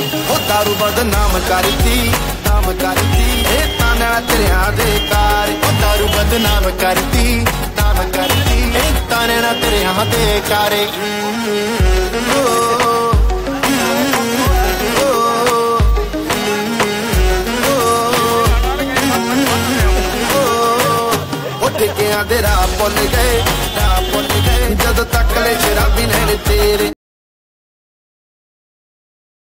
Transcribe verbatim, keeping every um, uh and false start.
ओ दारू बदनाम करती नाम करती ए ताने तेरिया दे कार। ओ दारू बदनाम करती नाम करती ए ताने तेरिया दे कारे। ठिकियां दे राह भुल गए राह भुल गए जद तक ले शराबी ने तेरे।